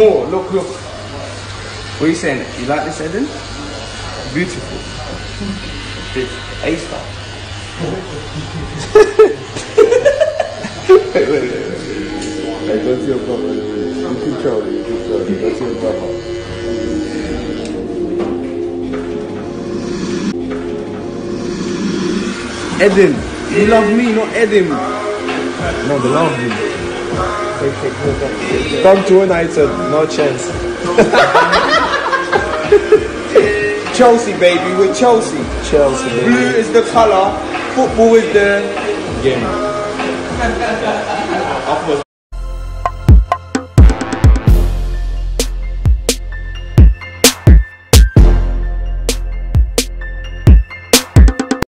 more. Look. What are you saying? You like this, Eden? Beautiful. This A-star. wait. Hey, go to your brother. You control it. Go to your brother. Eden, you love me, not Eden. No, they love you. Come to United, no chance. Chelsea, baby, we're Chelsea. Chelsea, baby. Blue is the colour, football is the game.